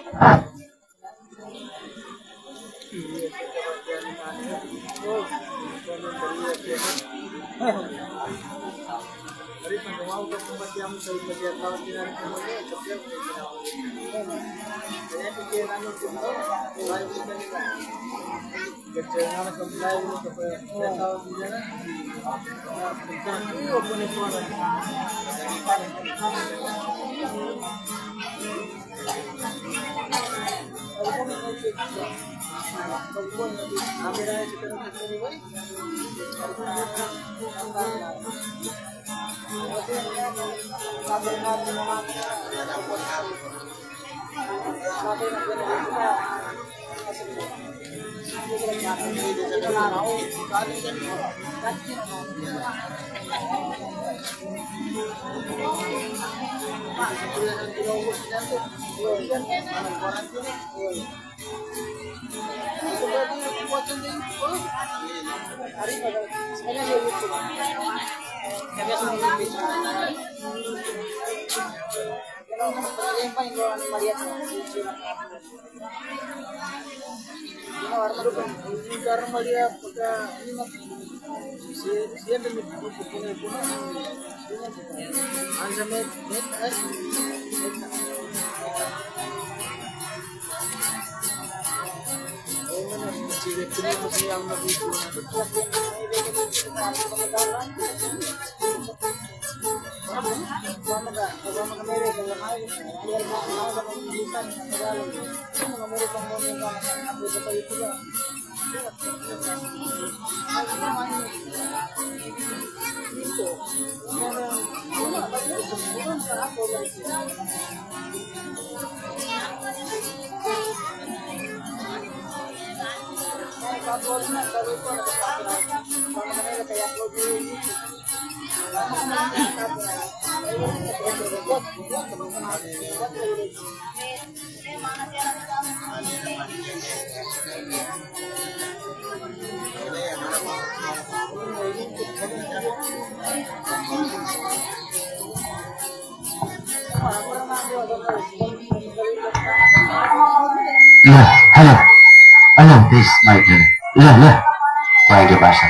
Iya, halo. Halo, this mic. Iya, iya. Baik, dipasang.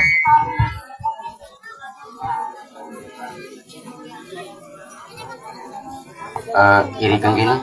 Kiri kan gini.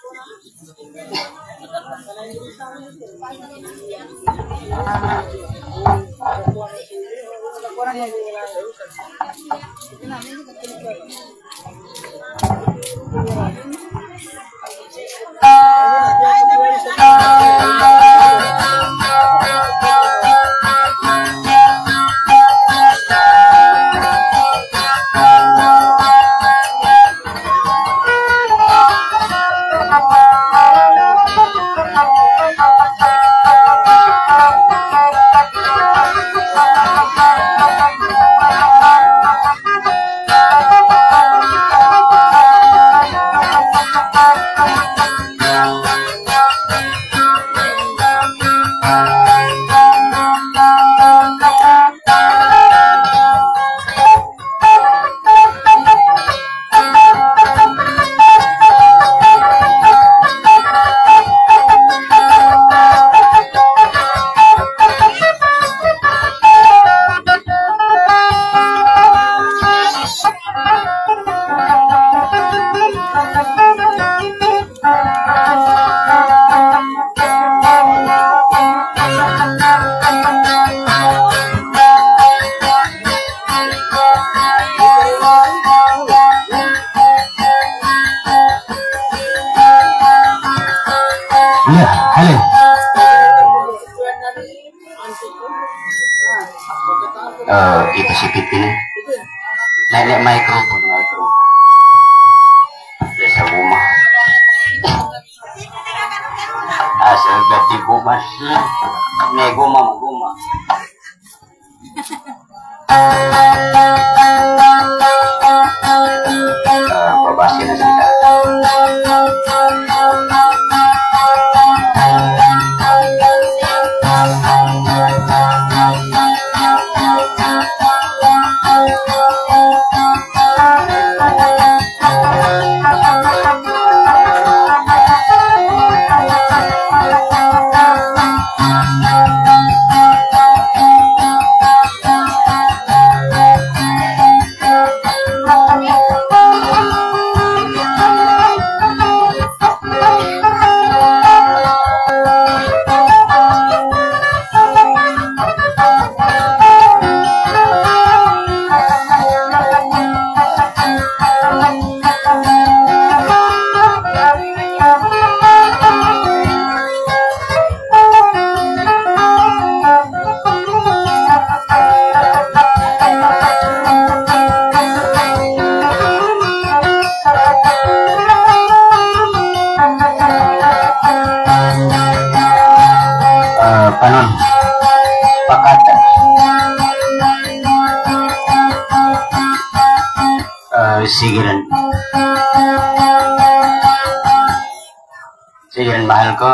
Itu si pipi nenek mikrofon biasa rumah asal ganti rumah nih guma babasin sih kanon pakata sigiran mahal ko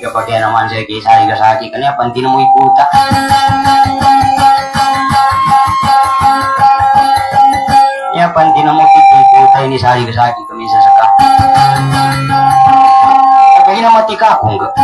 kapag yan naman sa kisari ka sa akin kanya panti na mo ikuta ya panti na mo ikuta ini sari ka sa akin kami sa saka kapag na matika akong ka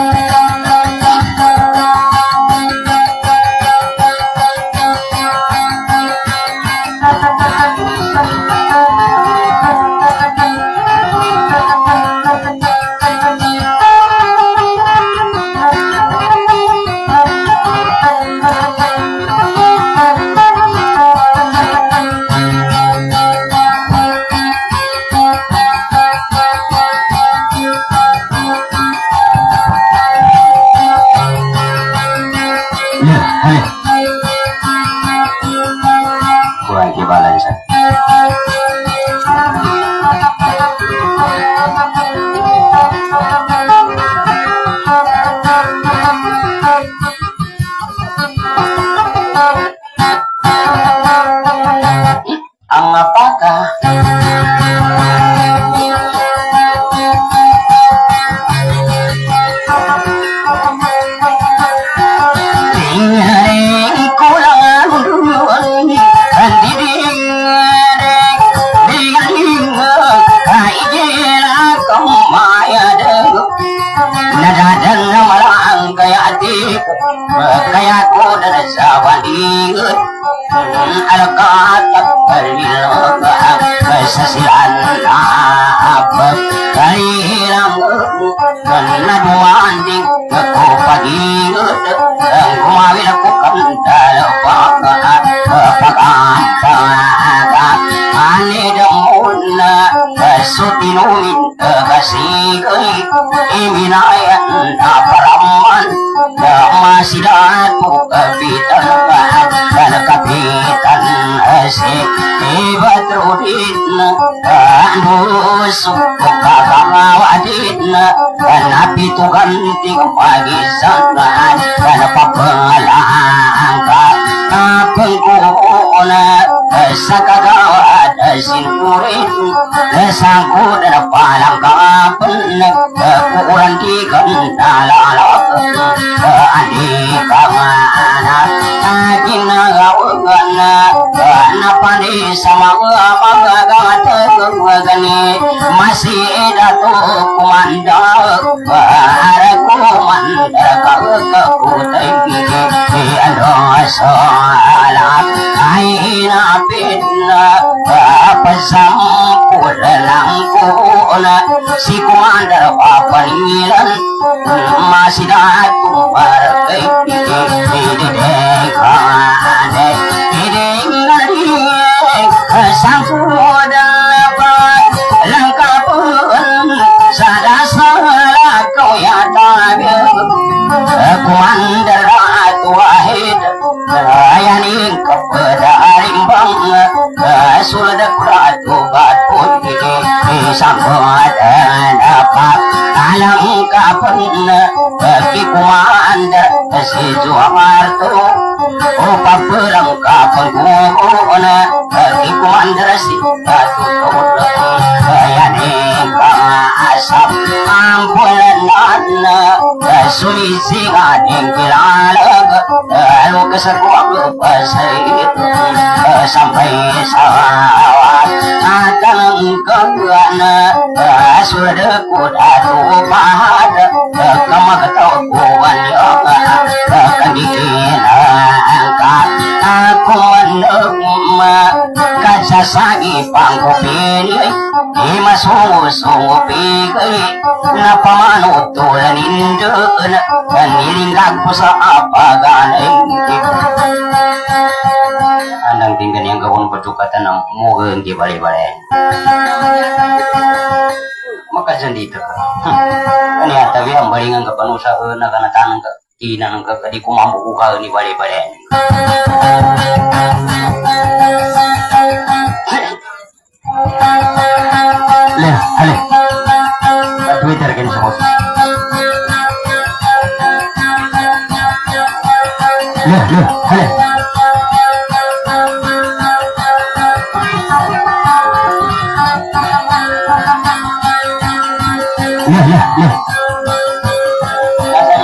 kaya ko na sa walingot alakatak parilang sa silan abag kailang naduanding ako pagingot ang kumawin ako kamdal pag-ampaga anidamon na sutinuin kasigay iminayan na paraman masih datu kapitan dan kapitan asik Badrudin anus kakawadin dan api tu ganti pagisan dan papalangka pengkona sakagawad sinkurin sangku dan palangkapan kurang dikendalalak adikana ginagawagan napani sama magagani masih dato kumanda para kumanda kakutai ano salat aina pinna pasampulang kuna si kumanda papanilan masih dato markai sangkudan lengkapun sadasala kau ya tabi kumandar wahid ayaning kepedarimbang sudah kuratu batun sangkudan apa alang kapun ki kumandar si juamartu opa pulang kapun kuna ki kumandar si batu ayaning asap ampunan suli singaning kilalag lalu keseruang pasait sampai sawat atang kagana sudah kudatu pahad kamakatau kuwan yoga kandikin angkat aku menegma kasasagi pangkupini ima sungu pigay na pamanutulan indun nilinggag po sa apaganay andang tinggan yang gawon patukatan ng mugang di bali-bali makasan dito ano yata ang balingan ka panusa na kanatanang ka tinang ka di kumambu ka ni bali-bali Leh, hale. Twitter kan semua. Leh, hale. Leh.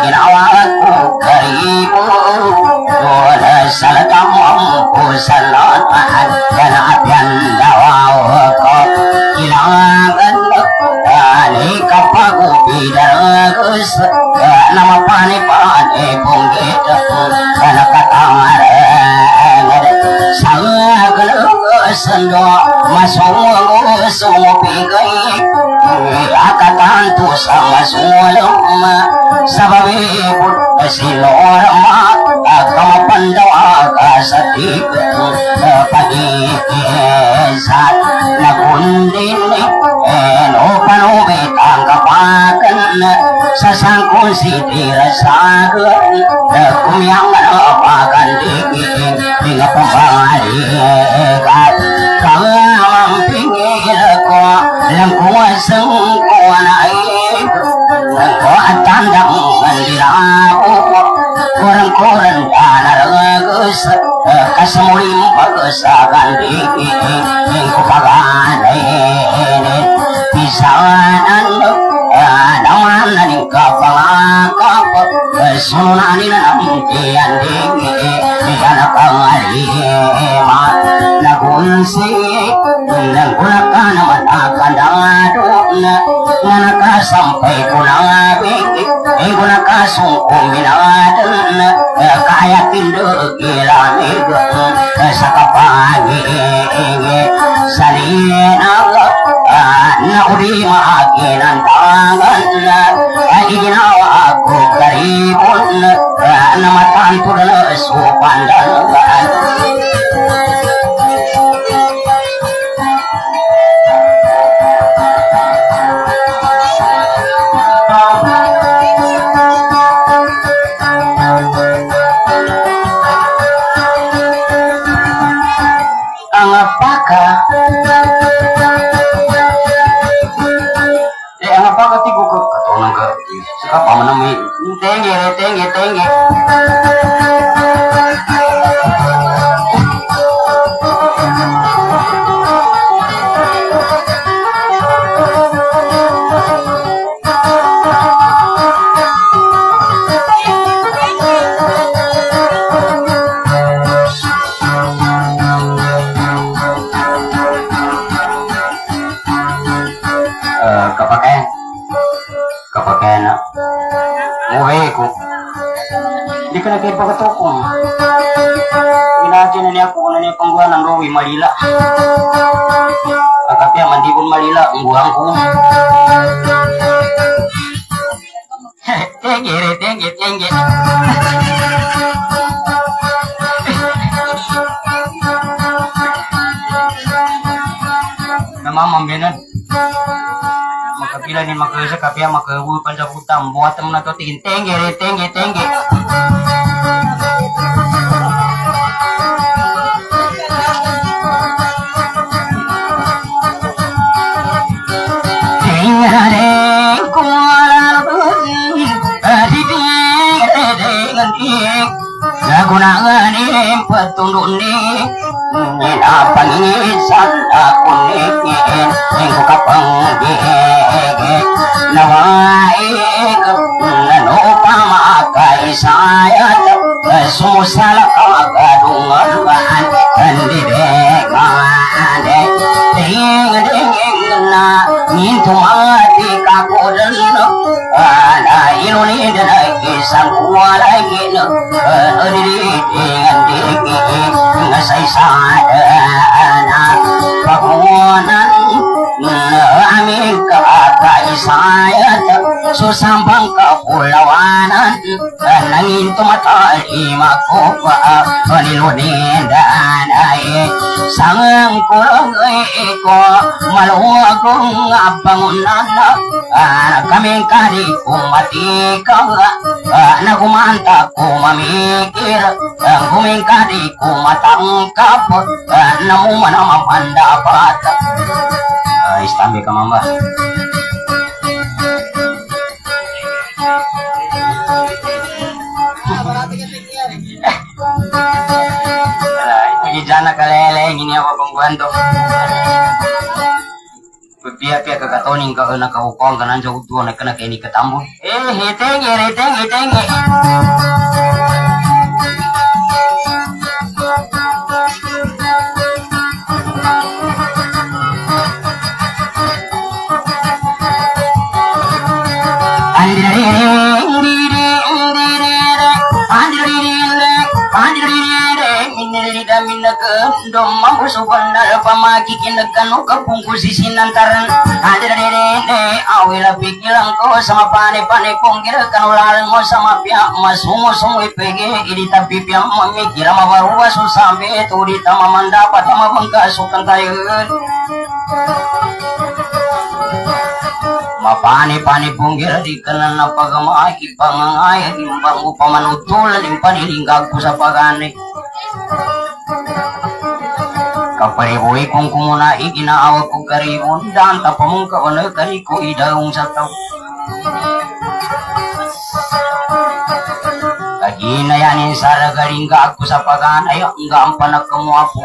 ginawaku karibu wala salatam pusalan kanapian dawaw ko ilangan ani kapagupidaragus nama pani-pani punggit kanakatamar sendo masung pigay akatanto sa masulong sababi silorama kamapandaw akasatig pag-iisat na kundin no panubit ang kapakan sa sangkong sitira sagun kumiyang napakan diging nga pambalikat kamang pingil ko lang kuwasang kuwanain ko at tandang mandilabo kurang-kurang kanaragus kasamuling pagsagan diging ko paganainit pisanan naman na ning kapangakap sununanin ang tiyan anak ang alima nagunsik nang kulaka naman akandadon nga nakasampay ko na bigit ko nakasungkong minadan kaya tindugilamig sa kapangingit sa linang na uli maaginan tangan ay ginawa ko karibon na matanto na supandalan ang apaka tigo ke katonang ke saka pamanami tengge kapake na muhe ko di ka nagkaipa katokong inadyan na niya ako kung na niya pangguhan ng Rowi Malila kakapya mandibon Malila ang buhang ko tengge namamambinan makapila ni makasa kapya makawu pancaputam buat temen atau tengge nagunangan patundun ni pinapangisan ako nikin ko kapanggigit nawaik ano pa makaisayat sumusala kagadungan kandidegan ding na minto mati kakudan na inuni dan isang kuwalay nadidigan digig nasaysana pakunan aming kakaisayat susambang kapulawanan nangin tumatalima ko pa panilunindan ay sangang kulong ko maluwagong abangunan kaming kadi kumatikang nagumanta kumamikir kuming kadi kumatangkap namuman ang mapandapat istambi ka mamba Ito jana kalele ini apa pembantu Pia-pia kakatoning ka na kaukong kanan sa utuan na kana kay ni katambon. Hiteng. Dom mampu subandar pamakikin kanu kapungku sisinantaran adere awila pikilang ko sama pane pungkir kanu lalang mo sama pia masungo ipege idi tapi pia mamikira mabawa sampai tu di tamaman dapat mabangkasukan tayo mapane pungkir di kanan napagama ipangangay imbang upamanutul impanilinggag ko sa pagane kapariboy kung kumuna iginaawa ko karibon dan tapamong kawana kariko idaong sa tao kaginayanin sa ragaringga ako sa paganay ang gaampan kamu ako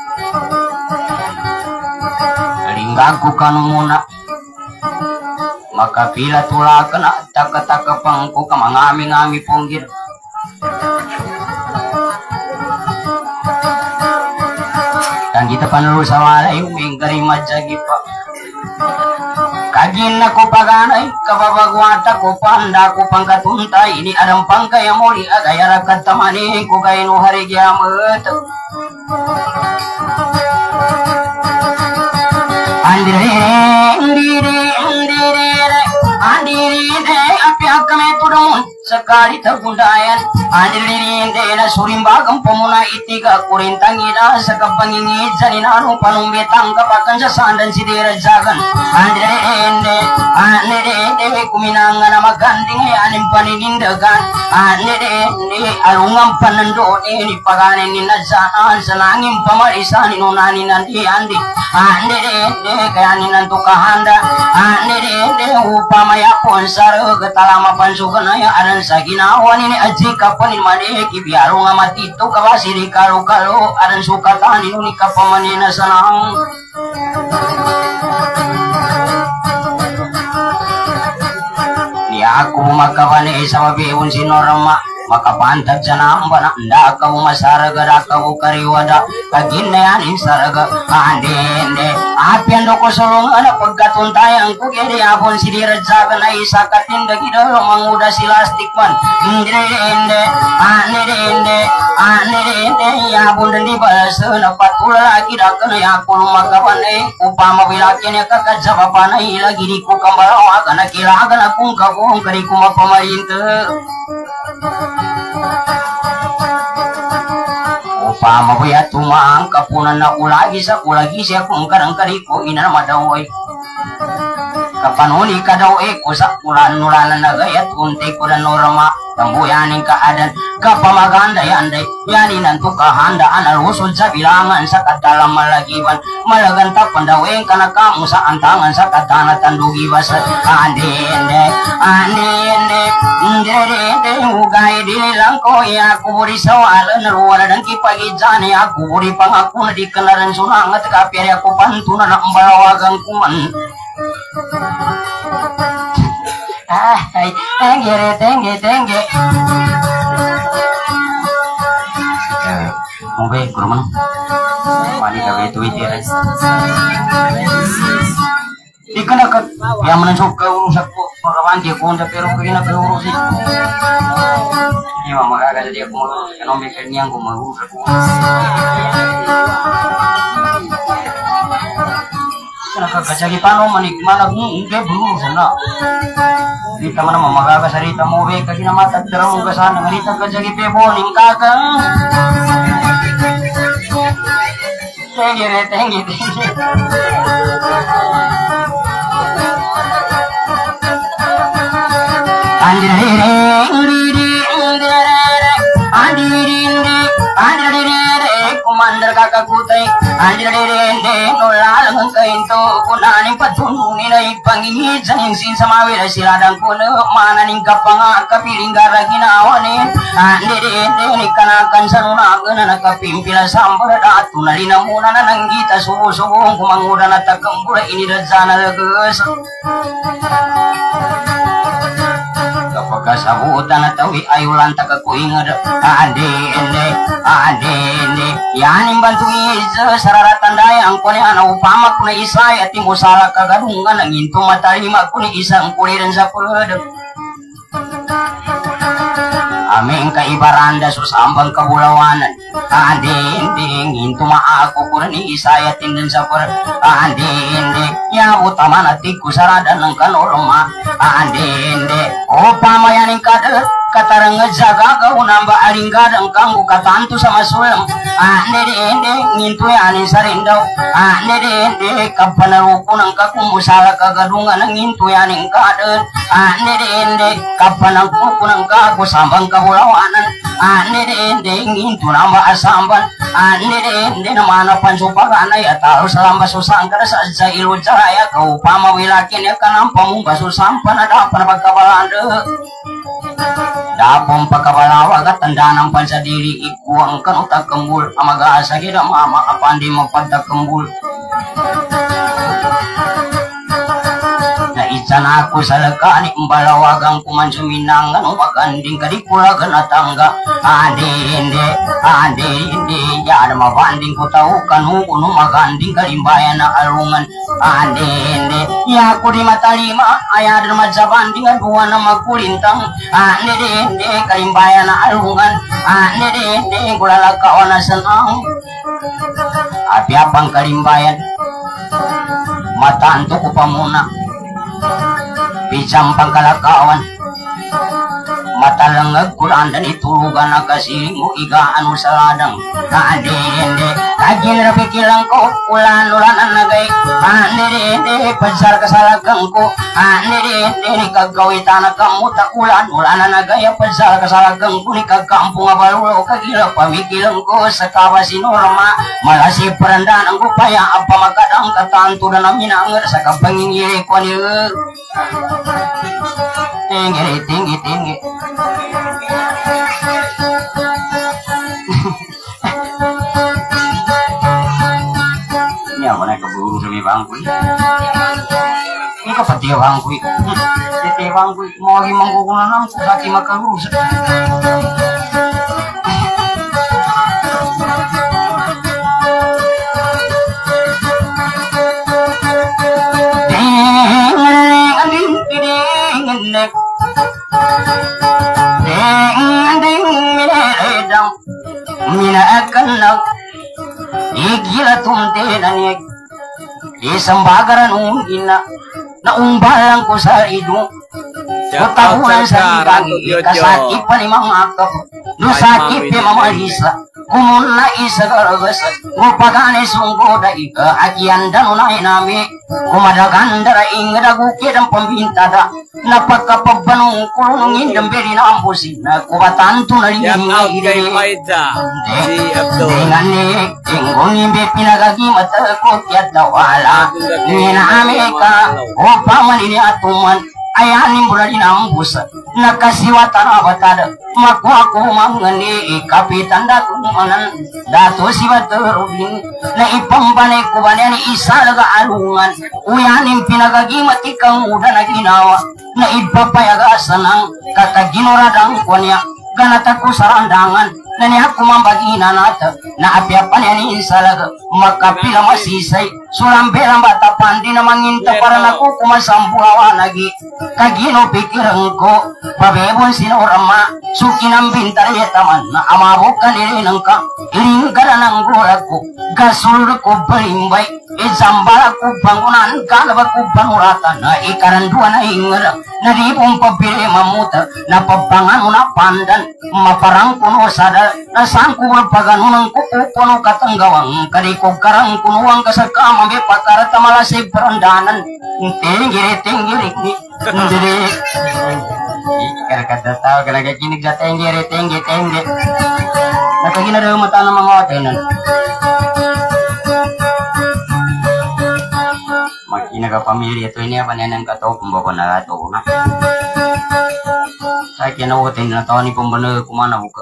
ringga ko kanu muna makapila tulakan at taka-taka ko kamangami-ngami punggir dan kita panulu sawalay mingkari majagi pa kagin ako paganay kababagwata ko panda ko pangkatuntay ini adang pangkaya muli agayara katamani ko kaino hari giamet andire api akame tudong sekali tergundayan andire na surimbagam pemuna itiga kurintangira sakapangingit saninano panumbetang kapakan sa sandan sidira jagan andire kuminangan na maganding anim paninindagan andire alungam panando ni paganin ni nazaan sa langim pamarisan inunani nanti andi andire kaya ninanto kahanda andire upamaya ponsar getalama pansuganaya aran sa ginawa ni aji kapanin maneki biaro nga matito kawasiri kalo aran sukatan inuni kapamanina sanang ni aku makabane sama beun sinorama makapantag sa namba na nda ka masaraga ka kariwada kaginayanin saraga andende apian do ko solong ana pagkatuntayang ko gede apon sidiradzaga na isa katinda gidalo manguda silastik man indrende anede ya bunda di balasa na patula lagi dakana ya kono makabane upama bilakene kakajabapana ila gidi ko kambarawa kana kilaga kung kabong kari kuma pamarinta upama buya tumang kapunan na ulagi siya kung karang-kari ko inamadawoy kapanuni ka daw ko sa ulan-ulanan na gayat unti ko na norma tambuyanin ka adan kapamaganda yanday yanin ang tukahandaan alusod sa bilangan sa katalang malagiban malagantapan daw ka na kamo sa antangan sa katanatan dugiwas andende ugay dinilang ko aku buri sawalan naruwala ng kipagidyan aku buri pangako na di ka na rin sunangat kapiri ako pantuna na ang balawagang kuman ay tengge mungkin kurang wani ka betu itiran ikan akan yang menusuk ke urusan ko pagawan dia ko pero kina ke urusin iya mama kagak jadi aku mau mikir niang ko mau urusan ko nakakasagi paano manikmana kung belum sana di taman mama kagak sarita mo be kasi na matagdara mo kasana ngarita kasagi peboning kakang tengge kumandar kakak kutai andirende nolalang kainto kunaning patununi na ipangingit sa hingsin sa mawira siladang kuno mananing kapanga kapiling gara ginawanin Ande kanakan sanunagan na kapimpila sambar datu nalina muna na nang kita subo-subo kumanguda na takambula ini radzana lagas kapag kasabutan na tawi ayulan takakuingad ande yanin bantu isa sararatan dayang kuni ana upama kuna isa at musala kagadungan ang into matalima kuni isang kuliran sa pulad aming kaibaranda susambang kabulawanan anding into maako kuna ni isaya tindan sa per anding ya utama natiku sarada ng kanorma anding upama yaning kader katarang ngejaga kau nambah aling gadang kanggu katantu sama sulam ande ngintu yanin sarindau ande kapanaruku nang kakumusala kagadungan nang ngintu yaning kader ande kapanangku nang kaku sambang kabulawanan ande ngintu nambah asamban ande namana pansupagana ya tahu selamba susangkara sa ilu jaya kau pama wilakin ya kanang pamungga susampan ada apa pagkabalanda dapong pagkabalawa at tanda ng pansadiri ikuang kanutak kambul amaga-asa kita mama kapandi mapagtakambul naisan ako sa lagani mbalawagang kumansuminangan maganding kadikulagan at tangga ande yan mabanding ko tao kanukuno maganding kalimbayan na alungan ande ya ko di matalima ayadan madsabanding at buwan na magkulintang ande kalimbayan na alungan ande kulalakawan na sanang apiapang kalimbayan matanto ko pa muna pisang pangkalakawan matalangag kurandan itulugan na kasi mo igaan mo sa ladang ande kagin rapikilang ko ulan-ulanan nagay ande padsar kasalagang ko ande ni kagawitan na kamuta ulan-ulanan nagay padsar kasalagang ko ni kagkampong abalulo kagila pamikilang ko sa kabasinorma malasi perandan ang upaya apa magadang katanto na namin ang sa kapangingiri ko ni tinggi ini apa nak keburu demi bangkui ini kapati bangkui tete bangkui mau himang kukunan aku kaki makarus mina akan nak igila tumte nanik isambagaran ungina na umbalang ko sa idu kutahuan sa itagi kasakit pa ni mga akap nusakit ni mamalisa kumuna isa karagas ngupagane sunggo da ika akian danunay nami kumadagan dara ingadaguki dan pembintada napagkapagbanong kulungin damberi na ambusin na kubatanto na rin dengan tinggong imbe pinagagimat ko tiat dawala ninameka upama nini atuman ayanin bulan ambus nakasiwatan abatada makuaku mangani kapitan datumanan datu sibat terubin na ipambanay ko ba ni isa laga alungan uyanin pinagagimat ikang muda na ginawa na ipapayagasan ng kakaginoradang ko niya ganataku sarandangan na niya kumambagina nata na apiapan yan insalaga makapila masisay sulambelang batapan di na manginta para naku kumasambuhawa lagi kagino pikiran ko babebon sinorama sukinang bintari taman na amabukan ilinang ka ilingkara ng gulat ko gasul ko balimbay izambala ko bangunan ka na ba ko panuratan na ikaranduan na ingara na di mong pabili mamuta na pabangan na pandan maparang kuno sada na saan ko paganunan ko puno katanggawang kadikog karang kunuang kasakama may pakarata malasay perandanan tinggiri hindi karkada tao ka nagakinig sa tinggiri nakagina daw mata ng mga otenan magkinaga pamilya ito ini apa niyan ang kataw kung bako na ito na Ay kinawatin na tawa ni pambana kumana buka.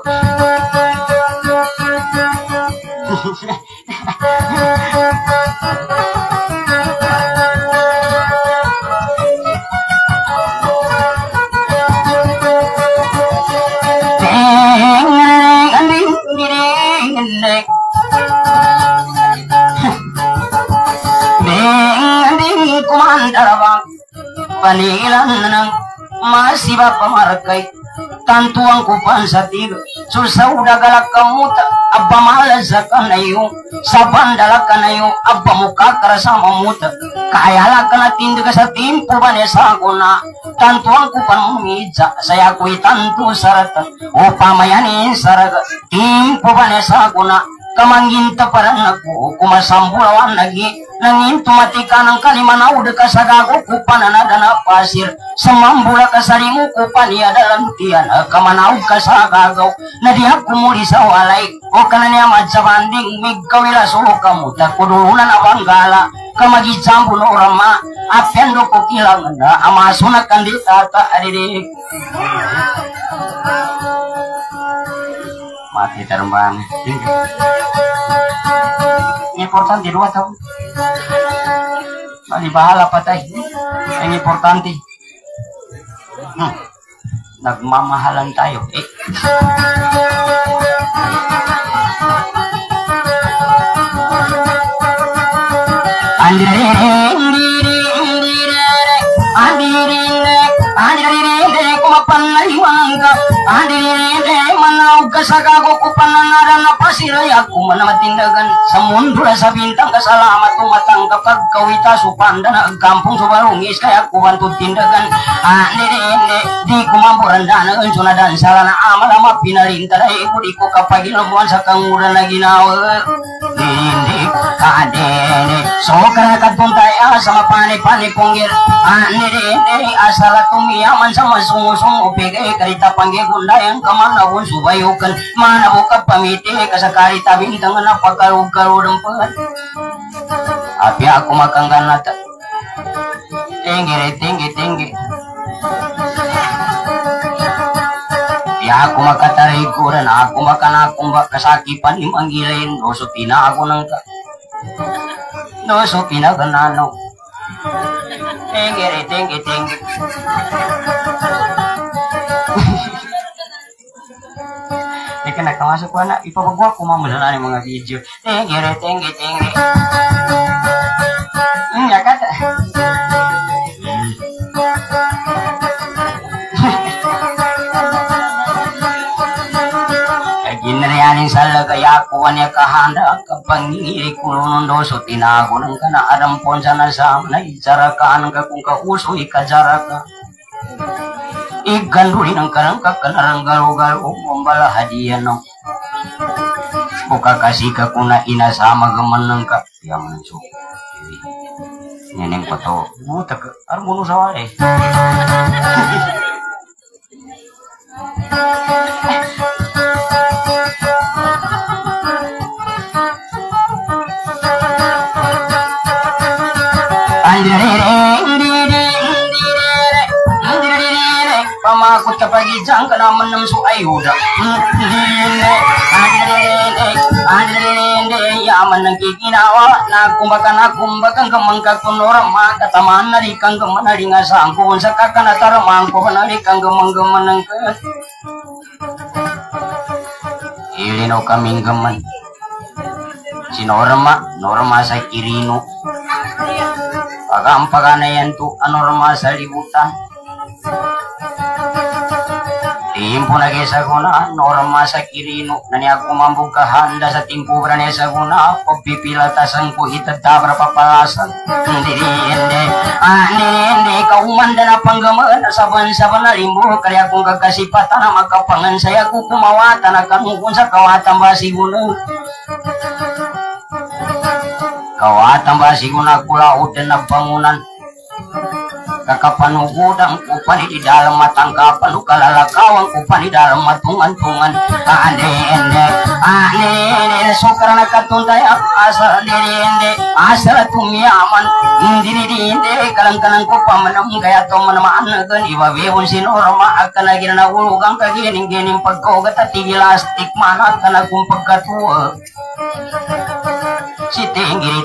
Kumandarabang panilan ng masiba pamarkay tantuang kupan sa tig susaw dagalak kamuta abba malaza kanayo sa bandala kanayo abba muka karasa mamuta kayala kana tindaga sa timpo banesa kuna tantuang kupan mumija saya kui tantu saratan upamayanin saraga timpo banesa kuna kamanginta parang ako kumasambulawan lagi nangin tumatika ng kalimanaw de kasagago kupanan ada na pasir semambula kasarimu kupan ya dalam tian kamanaw kasagago na diha kumuli sa walay o kananya madsabanding migkawila suho kamu takudulunan awanggala kamagijambu no rama apendo ko kilang na amasuna kandidata adidik mati terbang importante 2 tahun bali bahala patay ang importante nagmamahalan tayo kasagago ko pananaran na pasiray ako manamatindagan sa mundo na sa bintang kasalamat tumatang kapag kawita supanda na agkampong subarungis kaya kuwantod tindagan di kumamburanda na unsunadan sala na amalama pinarinta na di ko kapag inabuan sa kanguran na ginawa hindi kadene so karakatuntay sa mapani-pani ponggir hindi asala tumiyaman sa masungo-sungo pigay karita panggigundayang kamanawon subayukan mana buka pamiti kasakari tabing tangan na pagkarug-karudang pa api ako makanggan nata tinggi ya aku makataray kuran ako makanakumba kasakipan imanggilayin doso pina ako nang ka doso pinaganano tinggi Ika nakamasok ko na ipapagawa ko mamula mga video tinggi ya kata ginarianin sa lagaya ko niya kahanda kapag ningiri kulunong doso tinago ng kanaarampon sa nasam na itsara ka ng kakung kauso ikajara ka iganduli ng karangka kanarang garo-garo umbala hadiah no buka kasih ka kuna inasama gaman ng ka yaman so neneng ko to buta ka armono sa wale pamakot kapag ijang ka naman ng suayuda yaman ng kikinawa na kumbakan kamangka kunora makataman na rikang gaman nga sa angkon sa kakanataramang ko na rikang gamang ng ka ilinaw kaming gaman si Norma sa Kirino pagampaganayan to Norma sa libutan timpo na kesa ko na Norma sa Kirino na niya kumambog kahanda sa timpo pra niya sa kuna pagpipilatasan ko itadabra papalasan hindi kaumanda na panggamaan na saban-saban na limbo kaya kung kagkasipatan na magkapangan saya ko kumawata na kanukun sa kawatan basi guna kawatan basi guna kulautan na bangunan kakapanugudang kupani di dalam matangkapan ukalalakawan kupani dalam matungan-tungan ane sokarana katuntay asal dirinde asal tumiyaman dirinde kalang-kalang ko pamanam kaya to manamaan gan iwawewon sinorma akan lagi na ulugang kagining-gining pagkogat at tigilastik manat ka na kung pagkatuwa si tinggi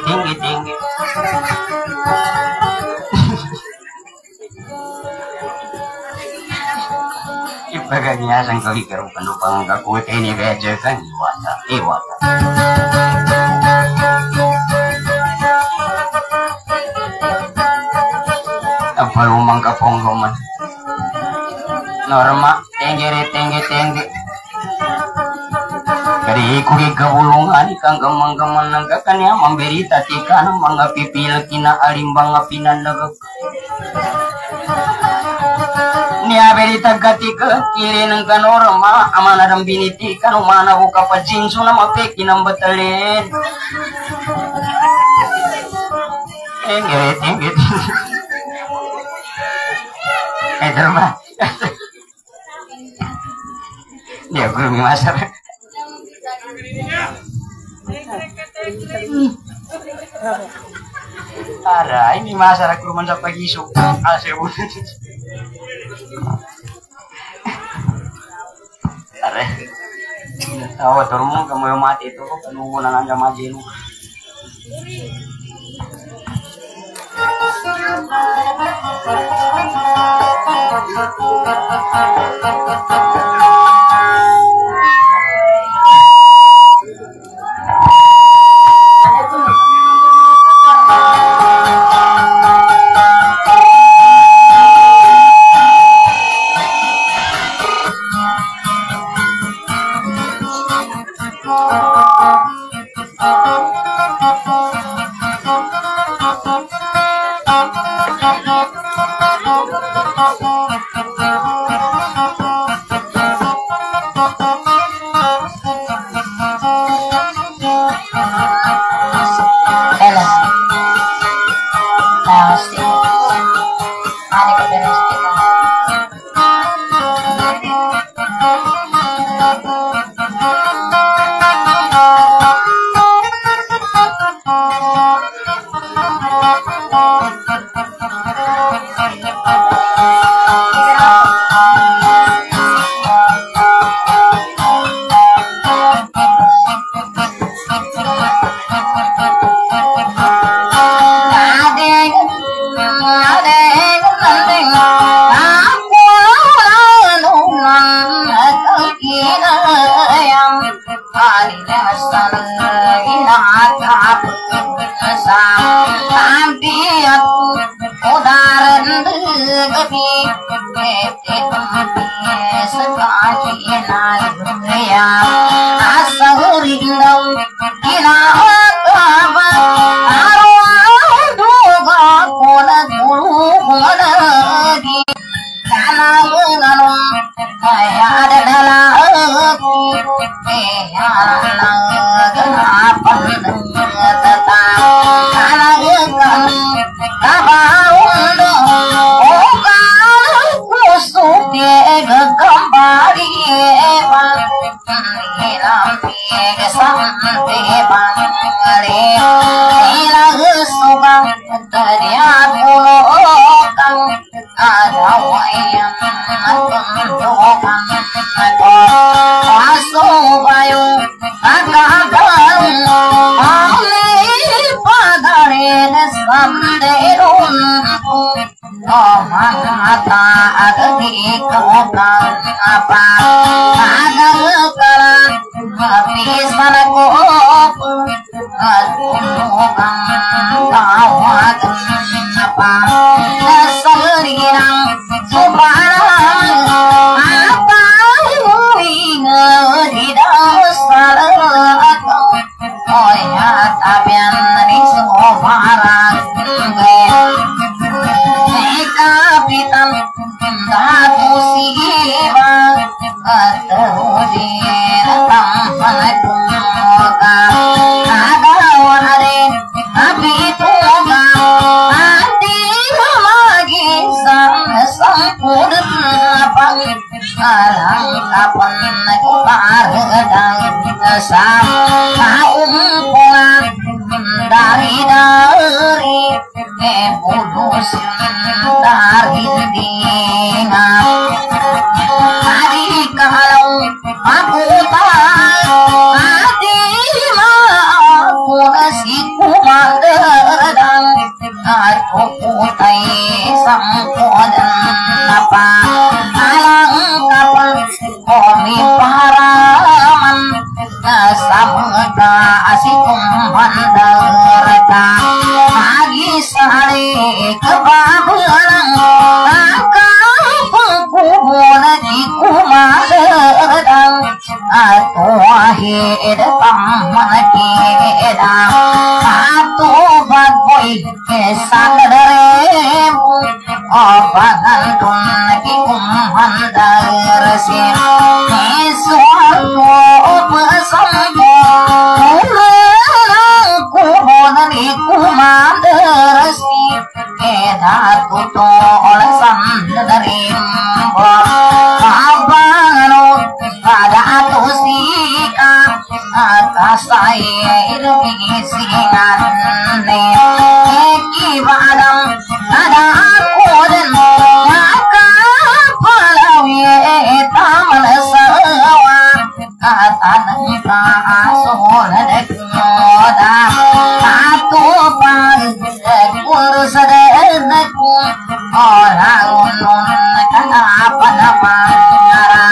ipagagyasan ko ikaw panupang kakuit ini beja kan iwata apa lumang kaponggoman norma tinggi kari ikuri kabulungan ikang gemang-gemang nanggakannya memberi tatikan mga pipil kina alimbang pinandag niya beri tagati ke kiri ng kanorma amana ram biniti kan umana buka pajinsu na mapeki ng batalin engit terma dia guru masar ada ini masalah kuruman sa pagisok aseo are tawa turmo kamu mati itu kanungo na nga majeno Kapitan, tak musibah kaum pulang dari budus dari dina hari kalau aku tahu hati aku nasi kumandang aku putai sangkodan apa alang kapan komi paraman samudra asikum bandarta pagi sare kebabelang akapun di kumadang atau akhir taman kita atau badboy kesadaremu obagan tun di kumandar si suatu pesampo di kumandarasi kita tutol sandarimbo abanganut pada atusika atas air bisingan eki badang ada aku dan maka palawi taman sewa kata nengka solat moda satu kurus denganku orang unun kenapa namanya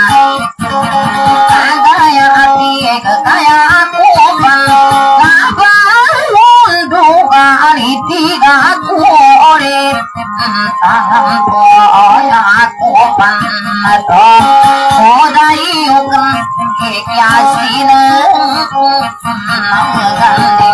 kaya hati kaya aku kapan duga tiga kore tangan boya aku panato odai ukam kiasina gandhi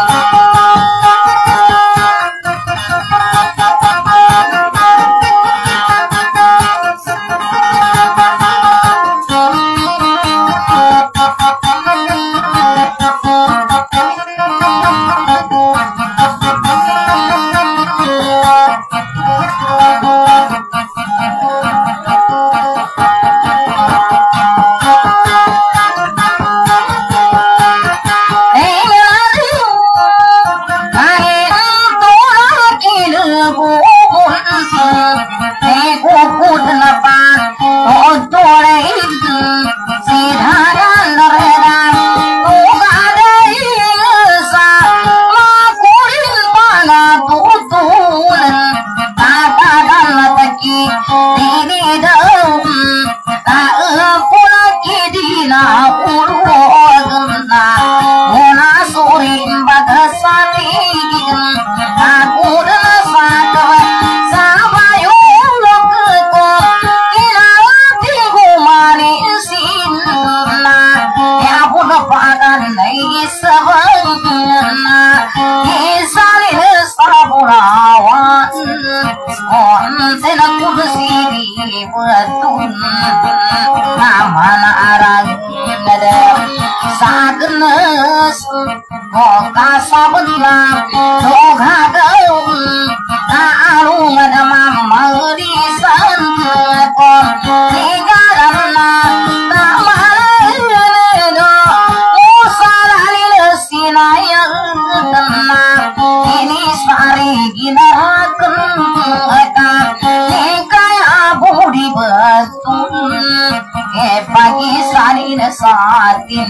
satin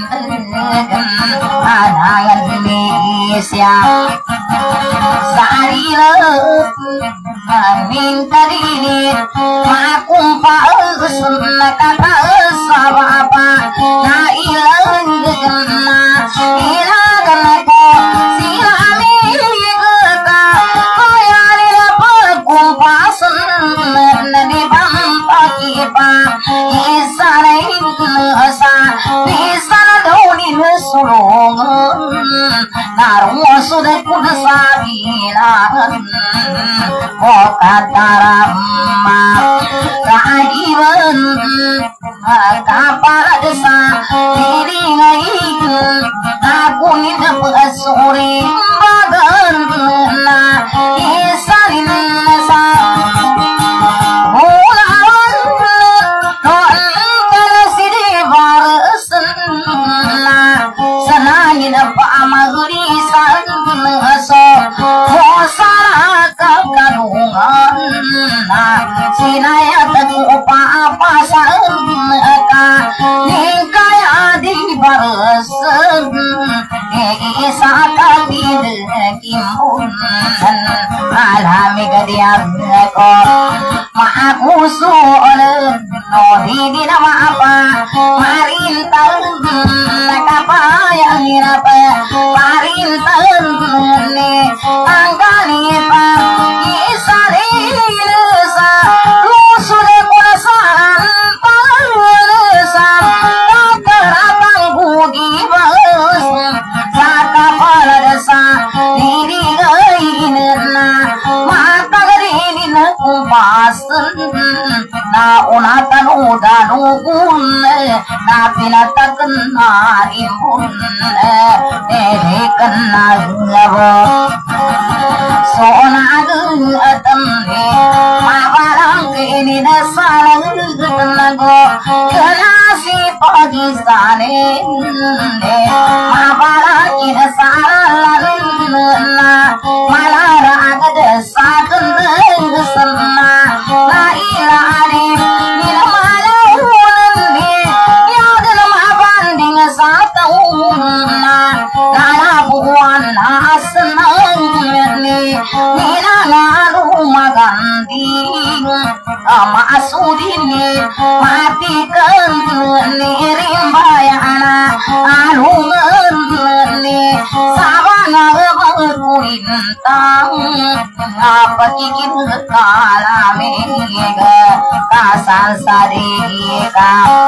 anak Indonesia sarila minta diri makumpa kata sabapa na ilang gegana ilagan ko silami kata koyari pagkumpasan na di pampakipa isaray sa pisan daunin sulungan narusud kun sabilan o katarama kaiban kapal desa diringai aku nina pasuri bagan na isarin sa sinaya teku apa sangka nikaya di baresen isa kabid kimun alami kadiam ko maakusul no di nama apa marintan nakapayang hirap marintan ni angkani pa isarisa lusul kurasan palasa katarapang bugibas sakapalasa dirigayinna matagarin kumpasan na unatan udanugun na pinatakan na imun dedekan na gabo so nagatan mabarang kini na sarang nago kanasi pagisanin mabarang kina sarang na malaragad sa kandasan na ilalim minamalahunan ni yadan mabanding sa taon na nalabuan asanang ni nilalalo maganding maasudin ni matikan ni rimbayana alungan ni sabana berulintang apakikit kalamega kasan sadika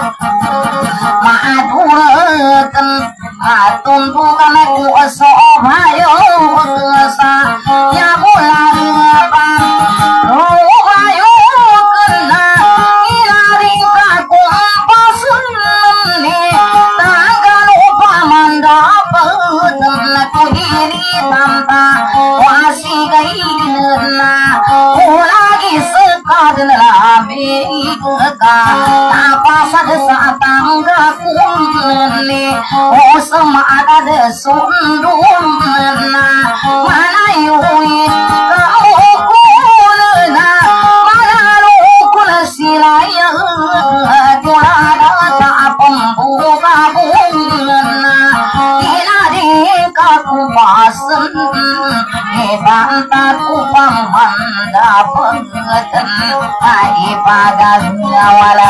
maaduratan atundukan aku sobayo kesa nyabulan apa rubayo kena ilaring kakumpasun ni tanggal upaman dapat aku diri tanpa wasi kaina lagi sekadar lami keka tapasad sa tanggaku ni o sama ada sundum na manayui kau kulna malalu kul silaya kulada ta pembuka bunga iladi kaku pasen bantaku pamanda pengeten ai pagal wala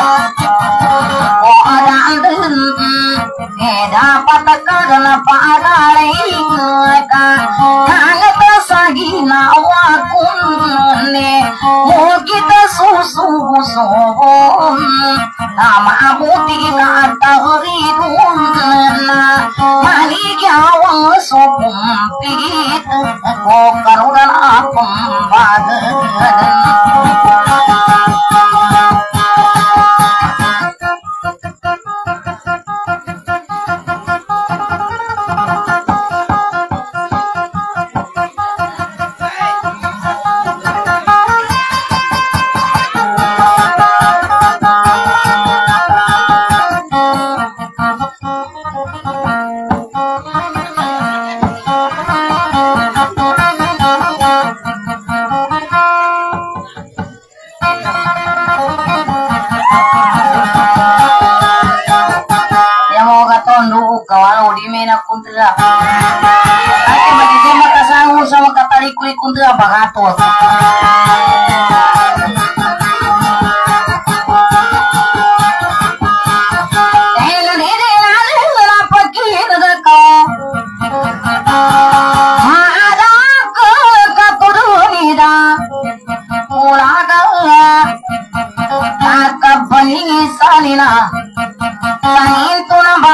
dan dapat karena pagalai kangen tersagina wakun kita susu sobon nama buti kata ridun maligawang sopumpit kokarudan apem badan kuntra ate bagi mata sangu sama katali kuli kuntra bagatos salina sanin tu namba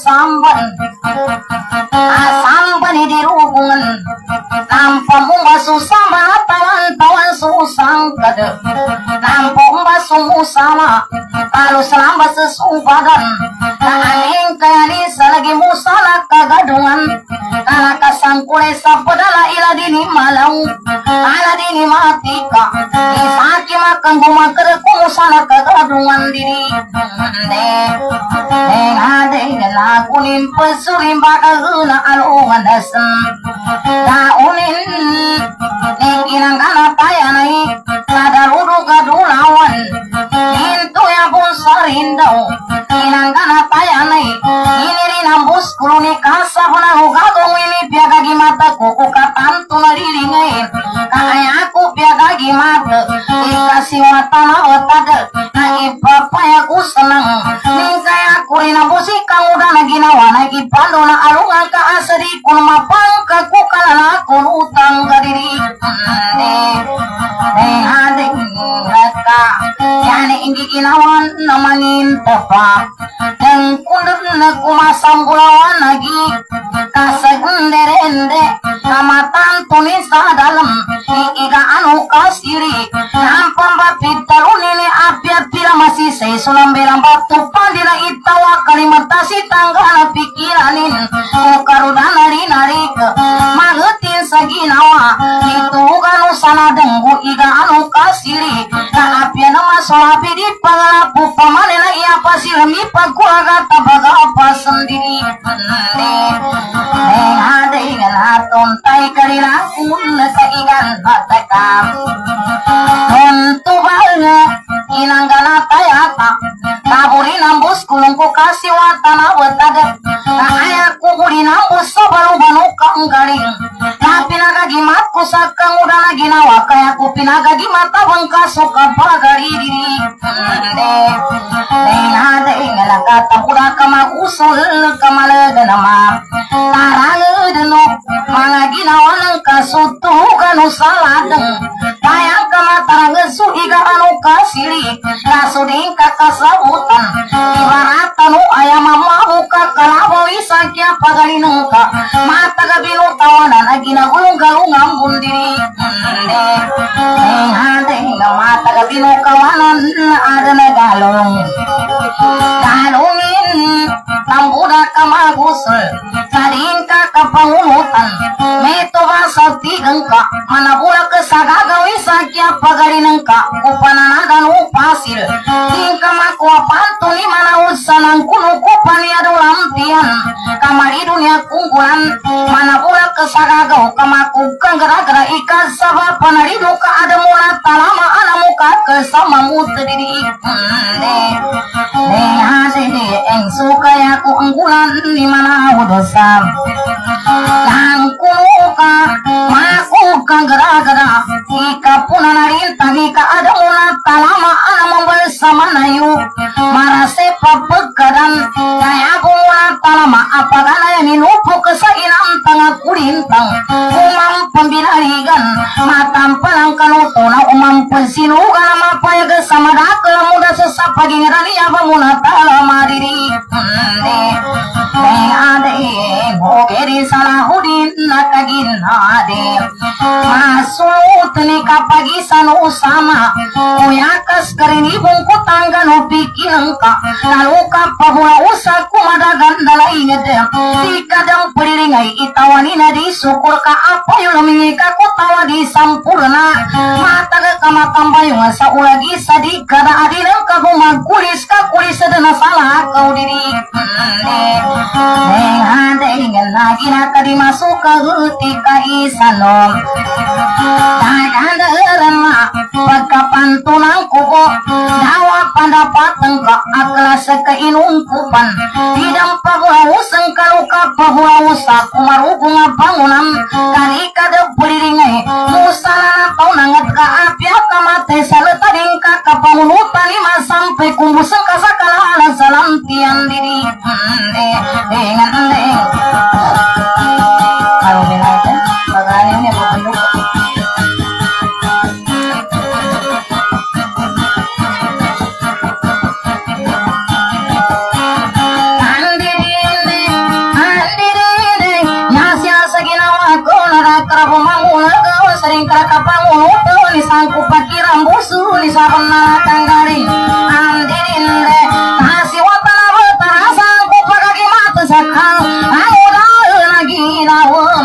asamban di rubungan nampung basu sama tawan susang kade nampung basu sama kalau selamba sesubagan naning kaya selagi musala kagadungan kana kasangkule sapodala ila dini malau ala dini matika isaki makan gumakar kumusala kagadungan diri ade lakunin pesurin bakal guna alungan dasen daunin ning inang kana payanai kada rudu kadulawa ginawan itu ya pun sarindau inanggana tayanay ini rinambus kuluni kasa panahu gagong ini piagagi mata kuku katantu nariringay kaya aku piagagi mata ikasih watana otagal na ipapaya ku senang ning kaya aku rinambus ikang udah na ginawa na ipando na alungan ka asari kun mapang kaku kalana kun utang gadiri ading raka yani inggi ginawan namanin tepak dan kundur na kumasang bulawan lagi kasagende kamatan tulis sa dalam iiga anu kasiri nampang bapit talun ini api-api masih say sulam belang batu pandira itawa kalimatasi tangga na pikiranin karuda nari-narik magetin sa ginawa itu ganu sana denggu iga anu kasiri na api na masolapi di pangalapu pamanena iya pasilami pagkuraga tabaga apa sendiri ada ingan haton tay kalirakun kaigan hatakam untuk banget inanggana tayata taburi nambus kulungku kasih watana wetaga ayaku buri nambus sobalu banukang garing tapi nagagimatku sakang udah lagi nawa kayaku pinagagi mata bengkasu kapagari diri ada ingan kata udah kamagusul kamalaga nama tarang mga ginawa ng kasutugan o saladang kaya ka matarangasu iga ano kasili kaso din kakasabutan ibaratan o ayamamamu ka kalabaw isakya pagalinang ka matagabino tawanan na ginagulong-galong ang bundiri hande na matagabino kawanan na ada na galong galongin tambuda ka magusul saring ka kapangunutan meto ba sa tigang ka manabula ka sa gagawin sa kya pagalinang ka upananagan upasil tingka makuha panto ni manahod sa nang kunukupan niya dulampian kamari dunia kungkulan manabula ka sa gagaw kamakukang gara-gara ikasaba panarido ka ada mula talama anamu ka kasama mo tadiri hasi eng sukaya ku unggulan ni manahod sa langkuka makuka gara-gara ika punanarin tagi ka ada mula talama anamu bersama nayu marase papagadan kaya mula talama apagana yang minupu kesainam tangga kulintang umam pembinarigan matam palang kanuto na umam pensinugan mapaya kesama dakal muda sesap pagi ngerani apa muna talama diri ade bogeri salahudin nakagin ade masut ni kapagi sanu sama uyakas karini bungku tangga no pikiran ka lalu kapabula usaku madagan dalai ngede dikadang periringai itawani nadi syukur ka apa yung namingika ko tawa di sampurna mata ka kamatamba yung asa ulagi sadi kada adinang ka bumagkulis ka kulis na salah kau diri hande ingan lagi na kadimasuk ka guti ka isanom hande rama pagkapantunang kuko dawa pandapatan ka aklas ka inungkupan tidang pagulawusang kaluka pagulawusa kumarugung bangunan kani kada beriringai musala na tau nangat ka apya kamate saletading ka kapangunutan 5 sampai kumbusang kasakala salam tiang diri dengan kalau belajar bagaimana ini bentuk sering kerakapangun utuh ni sangku pakiran busu ni sabana tanggaring andirin de nasi watana betara sangku pagagi mata sakal amuda lagi nawam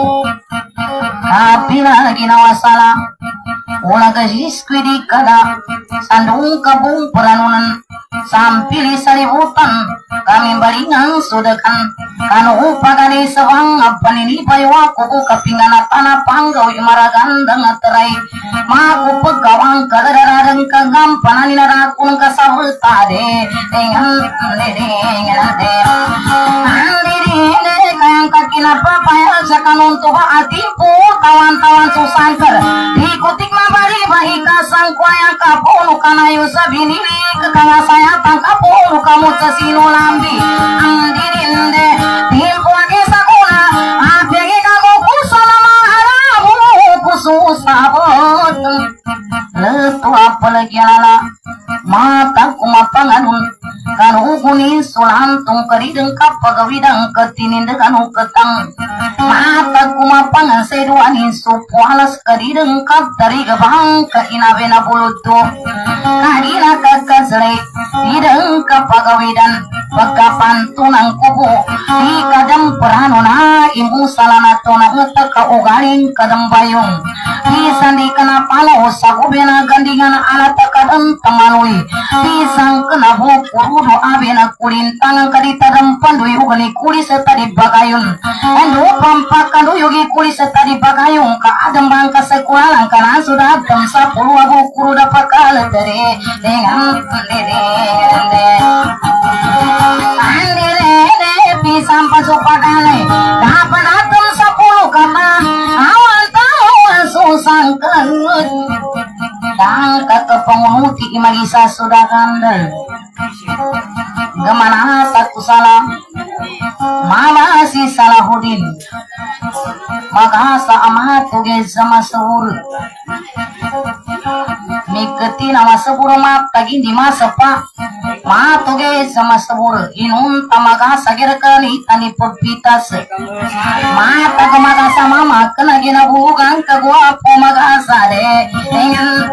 tapi lagi nawasala ulah gajis kwidi kada sandung kabung peranunan sampili saributan kami balingan sudakan kanu pagani sawang panini baywa kuku kapingana tanah panggaw imaragandang atray maku pegawang kadararang kagam pananina rakun kasawtade dengan kayang kakina papaya sakanun tuha atipu tawan-tawan susangker ikutik mabari bahi kasang kuayang kapunu kanayu sabinili kekanga saya tangkapunu kamu sesinu lambi andirinde timpu ake sakuna apegi kamu kusana maharamu kususabot letu apalagi ala mata kumapanganun kanu kuning sulantung kerideng kapagawidang ketininde kanu ketang mata kumapangan seduani supualas kerideng kap dari gebang ke inabena bulutu kadina kakazle ideng kapagawidan pagapan tunang kubu di kadang peranona ibu salana tona ngetek ka ugaling kadang bayung bisa di kena palo sagubena gandingan alat kadang temalui pisang kena buku rudo abena kulintangan kadita rempan dui ugani kuli serta di bagayun endo pampakan yogi kuli serta di bagayun ka adem bangka sekualang kana sudah tem 10 abu kuru dapat kalah dari dengan pisang pasupakale dapat atom 10 kata awan tawan susang kelut tangka ke penguti imagisa sudah kandel gemana takku salah mama si Salahuddin maka sa amat tuge sama seur miketi nama sebur mak tagi di masa pak ma tuge sama sebur inun tamaga sagirkani tani pepitas ma taga maga sama mak kena gina bukan ke gua pomaga sare dengan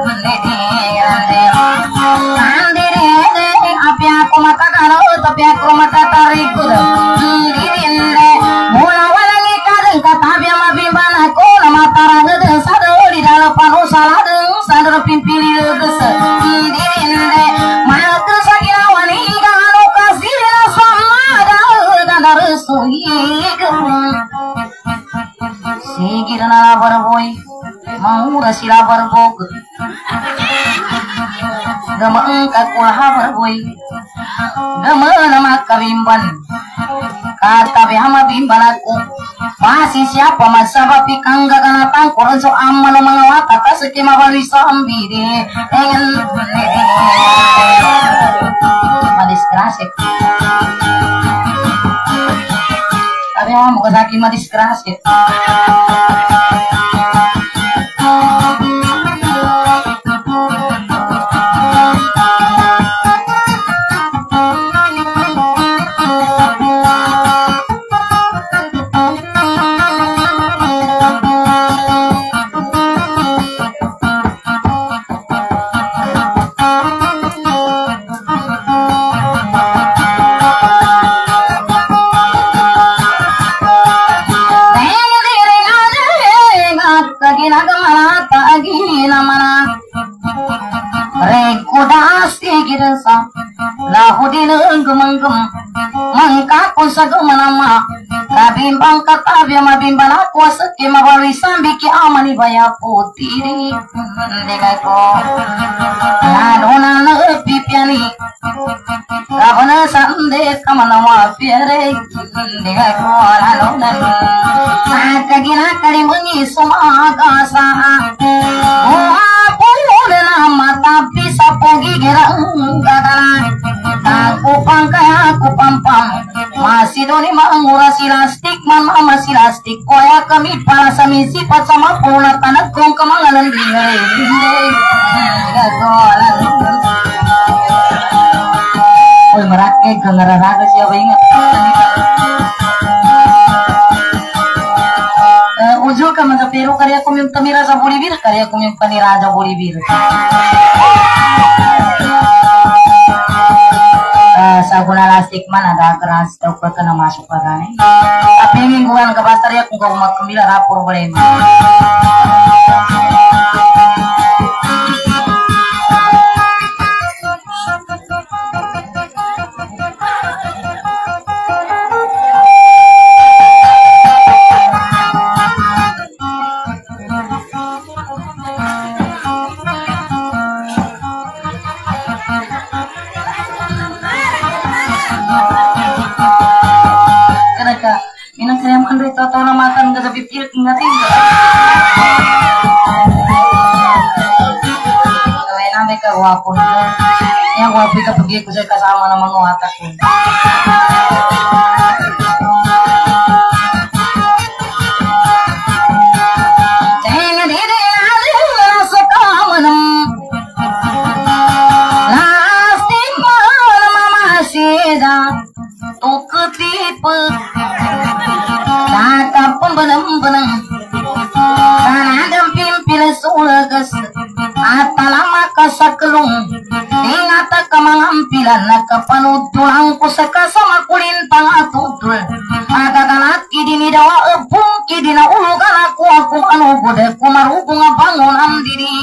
api aku mata karo tapi aku mata tarik dirinde mula walangi kadang kata biar mabimban aku nama tarang dan sadar di dalam panu salah deng sadar pimpili geus dirinde malah kesakira wani kanu kasih sama dan resui sigirna barboy mau rasila barbog gamang kakulah barboy gamang nama kabimban kata behama bimban aku masih siapa masa pikang gagana tangkuran so aman mengawat atas skema bali sambi de dengan madiskrasik tapi mau kasaki madiskrasik Lahudin gemeng-gem mangkaku sagemanama kabimbang kata biar mabimban aku sekema bali sambi ki amani baya putih degako ladona pipiani kabana sande kamana piare degako ladona kagina kari mengi sumaga sa mata bisa pergi gerang gagalan aku pangkai aku pampang masih doni mengurasi lastik mama masih lastik koya kami para sami sifat sama pula tanak kong kemangalan dingere gagolan oi merake gengeraraga siapa ingat ujul ka magapiru karya kumim tamira sa bulibir karya kumim paniraja bulibir saguna lastik mana ada keras tau kena masuk padane tapi mingguan ke pasar ya kung kau makambila rapor boleh Andri tata namatan ke sepipir tinggal-tinggal. Lain ambil ke wapun. Yang wapi ke pergi ku saya kasama nama nguatak. Jangan diri ada sekamanam. Lastik mana masih dah. Tuk ketipe. Kata pun benang-benang. Tanah pimpin sulagas. Ata lama kasakelung. Ingata kamangampilan na kapanutulang ko sa kasama kulintang atutul. Agaganat kidini dawa epung kidina ulugan ako ano gode kumarugong abangon ang diri.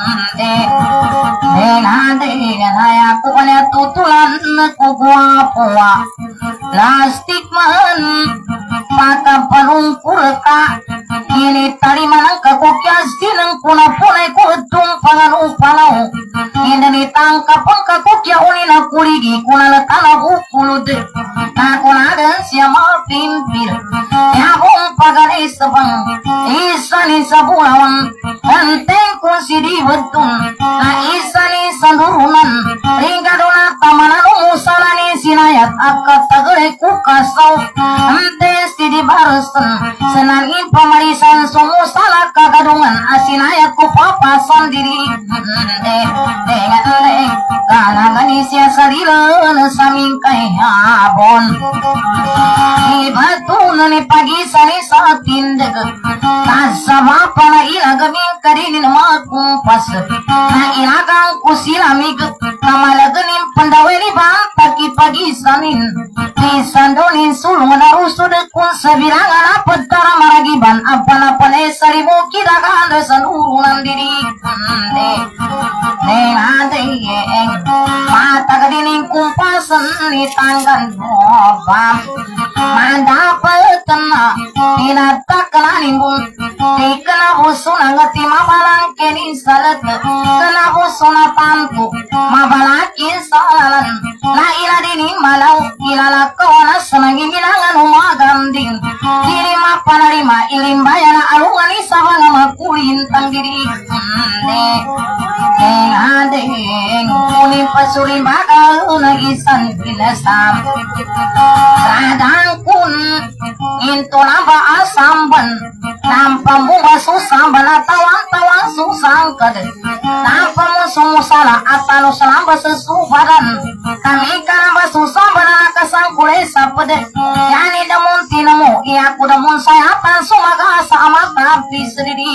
Nade ganaya ko kanya tutulan ko guwapoa. Plastik man pakapanungkur ka. Kini tariman ang kakukyas dinang punay ko itong panganupalaw. Hindi tangkap ang kakukya unin na kuligi kunalatan na bukulod. Nakunadan siya mapimpir. Yabong pagalay sa bang isa ni sa bulawan. Hanteng kung si diwetun na isa ni sa durunan. Ringado na tamanan umusala ni sinayat akat tagay kukasaw. Hanteng si dibarasan senangin pamarisan sumusala kagadungan asinayat ko papasan diri. Kalangan isya sarila na saming kay habon. Ibatu na ni pagisani sa tindag. Kasama pa na ilagaming karinin magkumpas. Na ilagang kusilamig. Kamalaganin pandawin ibang takipagisanin. Nisandonin sulong na usod kung sa bilangan apad tara maragiban. Apanapan e saribo kiragaan sa nurunan diri. Mata kadining kumpasan ni tanggan bobam. Mandapat na pinatakalan mo. Di ka na buso na ngati mabalang kini salat. Ka na buso na tanto mabalakin salan. Na ila dining malaw ilalakaw na sa nangimilangan umaganding. Diri mapanarima ilimbaya na alungan isa mga makulintang diri. Adeng kuning pasuri bakal nagisan pinasam radang kun into namba asamban nampa mo masusamban atawan susang kad nampa mo sumusala atano salamba sesubaran kami kanamba susamban nakasang kulay sa pade yani damon tinamo iyaku damon sayatan sumaga sa amat nabi sendiri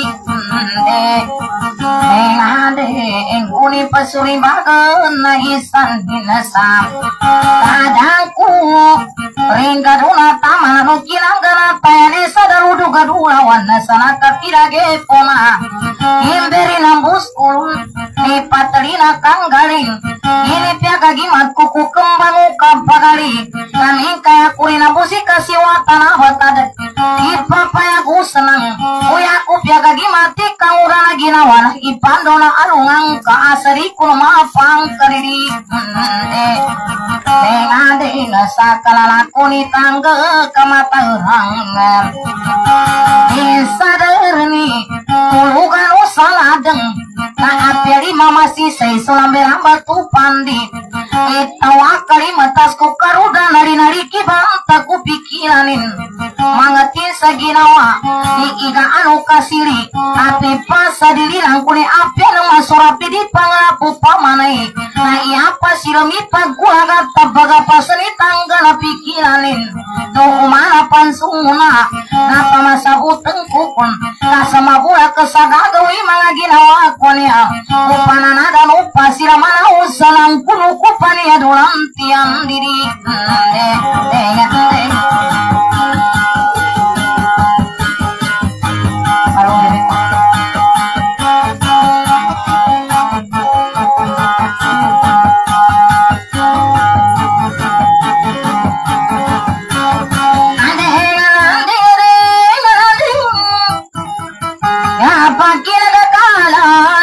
adeng kuning pasuri bakal nagisan pinasam radangku ringgaduna taman kilang gana tayane sadarudu gadulawan sana kapirage pona imberi nambus ulun ni patalina kanggaling ini piaga gimat kuku kembangu kapagali kami kaya kulina busi kasiwa tanah batad ipapaya ku senang uyaku piaga gimati kangurana ginawan ipandona alungang kaasari kuno maafang kariri dengan sakalalaku ni tangga kamatangang disadarni tulugan usaladeng na apyari mamasi say sulambel batu pandi itawa kalimatas ko karuda nari-nari kibanta ku pikilanin mangatin sa ginawa di iga anu kasiri api pasa dililang kuni api ng masurapi di panglapu pamanay na iapa silumipag kulagat tabaga pasani tangga na pikilanin no umana pansuna na pamasa uteng kukon kasama bula kesagagawi mga ginawa ko niya upananadan upa sila mana usalang kuno kupani adulang tiang diri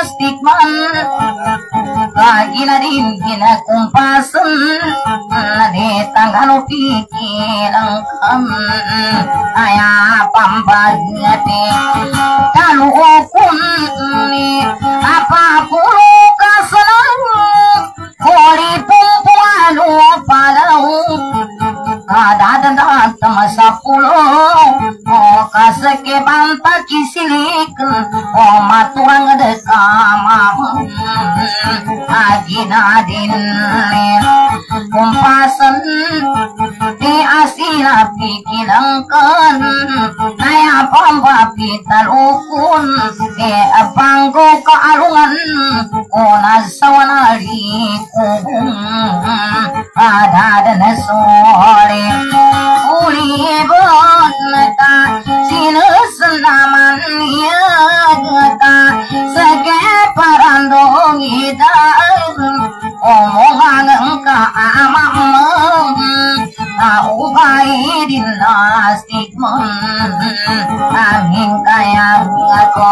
kumpasan aya pambagati kalau kun ni apa pulu kasenang kori pumpuanu palau ada datang sapulo kasake banta kisilik maturang dekama adinadin kumpasan di asila pikilangkan naya pambapi talukun di banggo kaalungan onasawanali kubung ada sore uli boneka sinusenaman yagata sege parandong idar omongan ka amam ubai dinastik amin kaya ako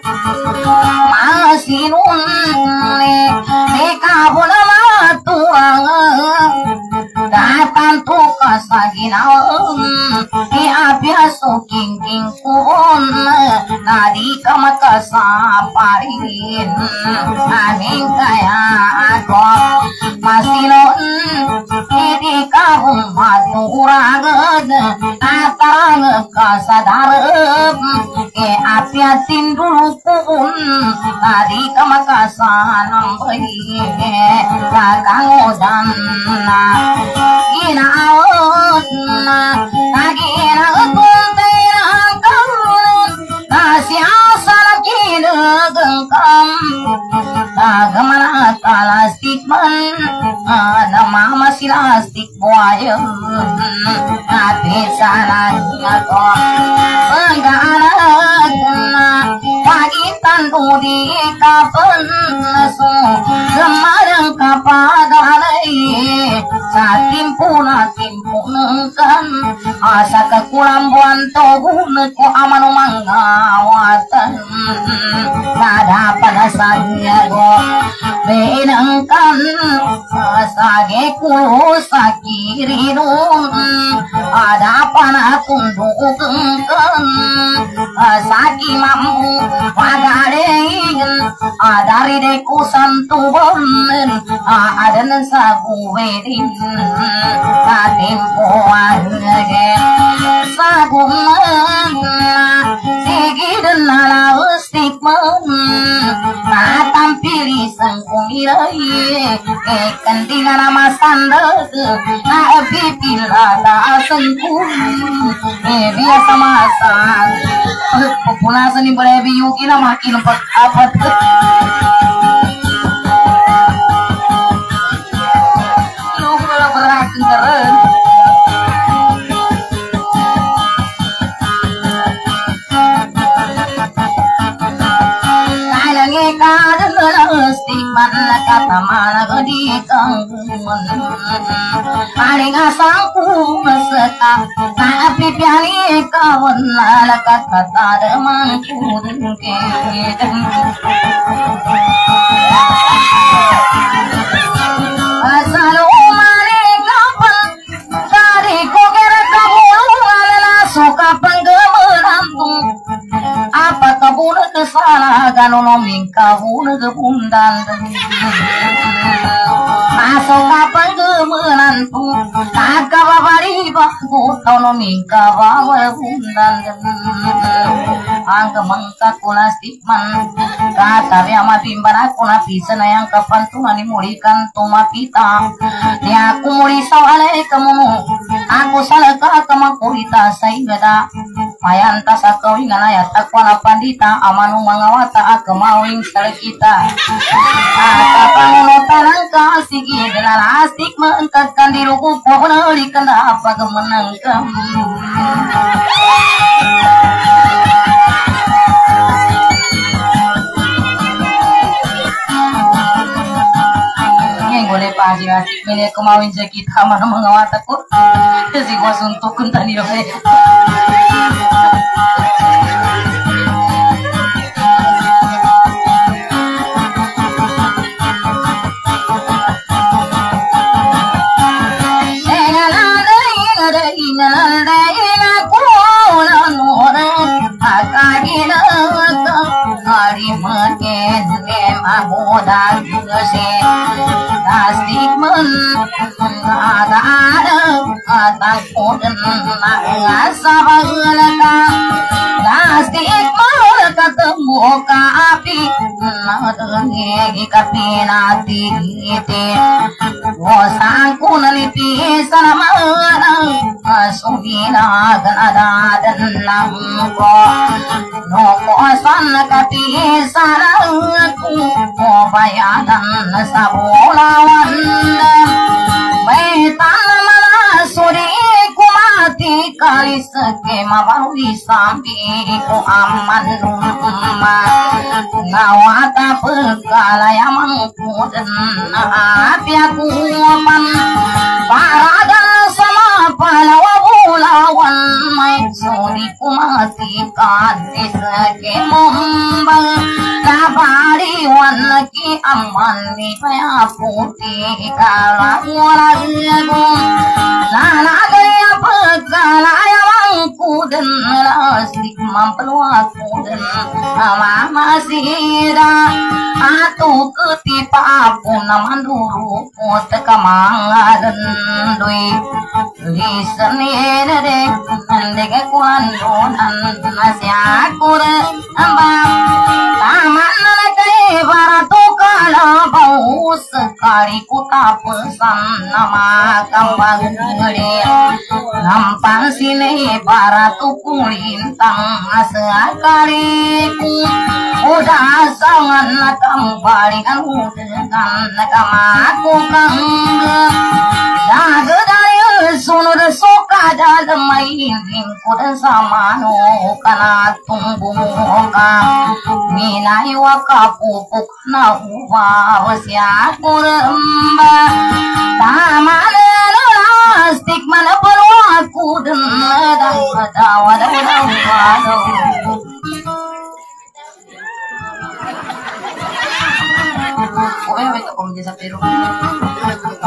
masinun dekabon matuang datang tu kasaginaon iabiaso king kun nadi kamakasaparin amin kaya ako masinon hindi kahong maturagad atang kasadarap iabiatin dulukun nadi kamakasanang kakangodan na ginaon na naginaguntay ng karon nasiyasa na kinagangkam nagamanat alastik man namamasilastik buhayan at sana ako pagkaanag na pagitan di kapan so gamarang kapadalay sa timpo ng kan asa kakulang buwan togun ko amano mangawatan nadapan sa niyago benangkan sage kulo sa kirinun ada panatundukkan sagi mampu pagaling adari deku santubon ada sa guwedin katimpuan saguman sigidan nalaustik man natampili sang kumiray kantina nama sandag naapipilata asangkun biasa masan pupunasan ni Balebi Yuki na makin apat keren kalangi kadan lastik mana kata mana gedikang paling asangku meseta tapi piali kawan lala kata tada mangkudeng kedeng asal suka penggemerampung apa kabuna kesalahan ganoloming kabuna kepundan masuk kapal gemerantung tak kababari baku ganoloming kabawa pundan angka mengka kulastik man katarya matimban aku napisa na yang kapantungan imulikan tumapita ni aku muli sawalay kamu aku salah kamakulita sa igada mayanta sa kawing anayat takwa na pandita amanu mangawata akamawing salakita kapangunutan ang kasigi dinalastik maangkatkan diruko po nalikan na pagamenangkam boleh pagi asik ini kemauin sakit mana mengawat aku si gua suntukun tadi dong takutna sabagulaka gastik mal ketemu ka api nadengi kapinati ite wasangku nalipi sanamana asubina ganada dan ko no kosan kapi sarangku bayadan sabulawan baitan mana suri kumati kali skema bawi sambi ku aman ngawata pegala yang mengkuden api aku aman paradan sama palawa bulawan mai suri kumati kali skema mbang labari wanaki aman ni paya putih kala walagu nana gaya pegala yang kuden lastik mampelu aku dan ama masih atu ketipa pun naman dulu teka mangadan dui lisenin dek dek kuan donan nasi akur ambang taman nakai baratu kala bau sekali ku tak pesan nama kambang gede nampan sini baratu kulintang sekali ku udah sangat kembali kan dengan kamaku kang jaga dari sunur suka dalam main lingkut sama no kana tunggu kang minai wakapupuk na uwa wasyaku remba taman lastik mana perlu aku dan dawa Oye, me tocó un desafío.